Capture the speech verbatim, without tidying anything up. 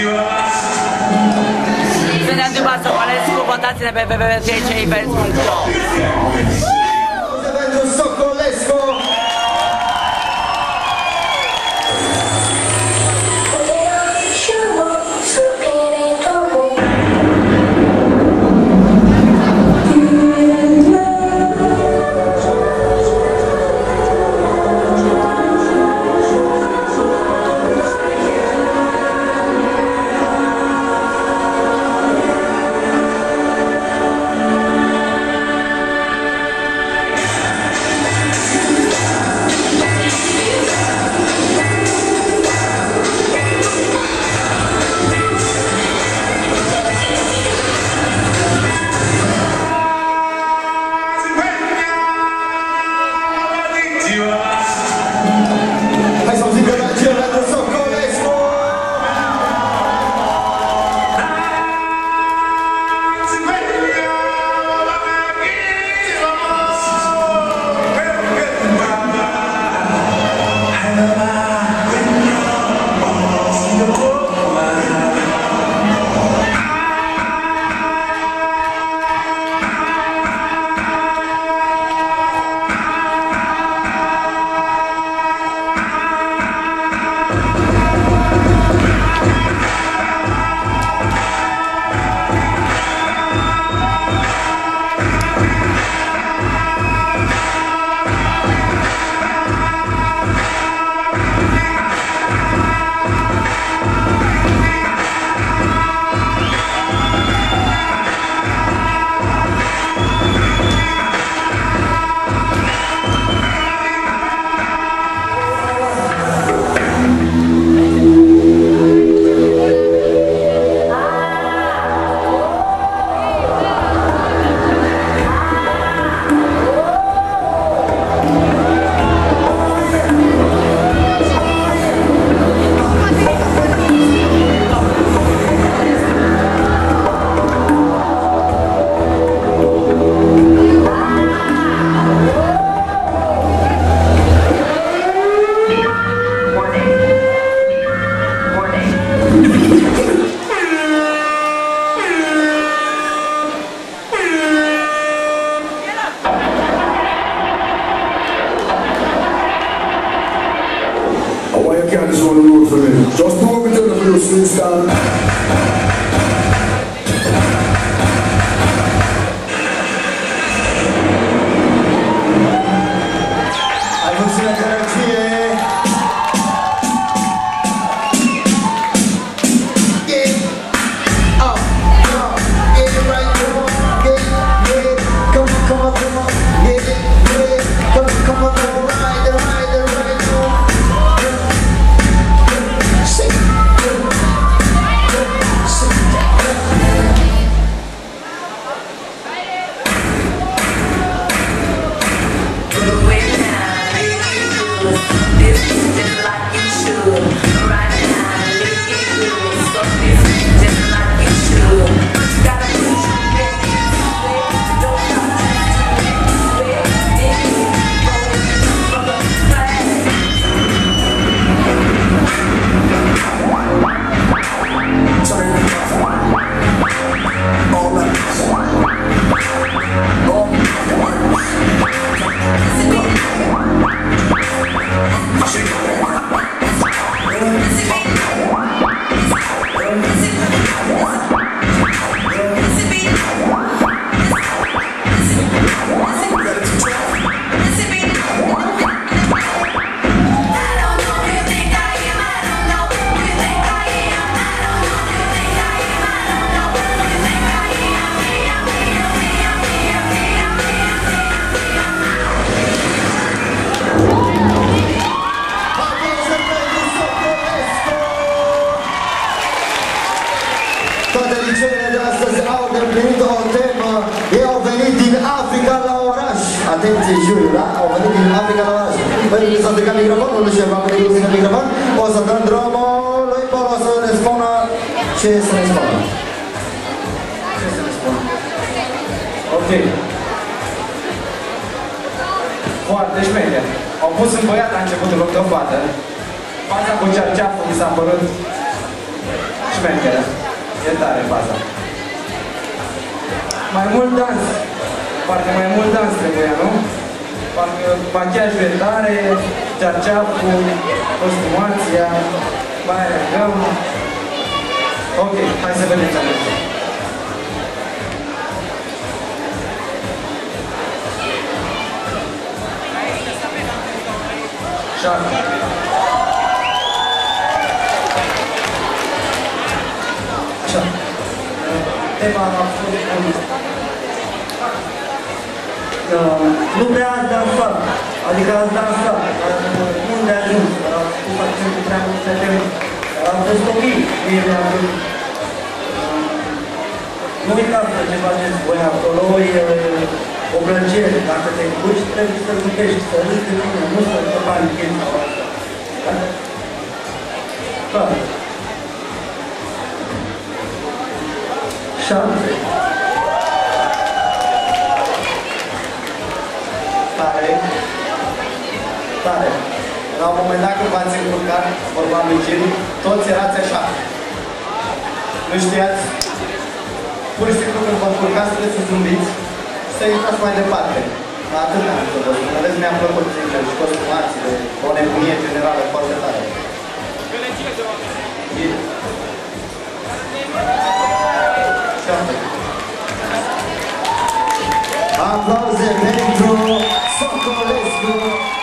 Veneam din Basăpălescu, votați-ne pe w w w punct c i events punct com. Pentru Socolescu. Just move it to the blue swing stand. Hai puțină gărăcie. Get up, up, get it right, come on, get it, get it, come on, come on, come on, get it, get it, come on, come on, come on, ride it, ride it, ride it, come on. Toate liceele de astăzi au îndeplinit o temă. Ei au venit din Africa la oraș. Atenție, juriu, da? Au venit din Africa la oraș. Pentru că s-a stricat microfonul, nu știu, v-am venit cu microfon. O să dăm drumul lui Polo să ne spună ce să ne spună. Ce să ne spună? Ok. Foarte șmecher. Au pus un băiat la început în loc de o fată. Fața cu cerceafă mi s-a părut șmecheră. E tare faza. Mai mult dans. Parcă mai mult dans trebuia, nu? Parcă machiajul e tare, cearceaful, costumația, mai arăgăm. Ok, hai să vedem ce am făcut. șapte. Așa. Tema a fost nu prea ați dansat, adică ați dansat, dar unde a ajuns, a făcut accentul prea mult pe tine, dar am fost ok, mie mi-a plăcut. Nu uitați că ce faceți voi acolo, e o plăcere, dacă te încurci trebuie să râdești, să râzi de tine, nu să te panichezi sau așa. Da? Clar. Șapte. Tare. Tare. La un moment dat când v-ați încurcat, vorba lui Gil, toți erați așa. Nu știați? Pur și simplu când vă încurcați trebuie să zâmbiți, să intrați mai departe. Atât am să vă spun. Ales mi-a plăcut ținile și costumațiile, o nebunie generală foarte tare. Șapte. Aplauze pentru Socolescu!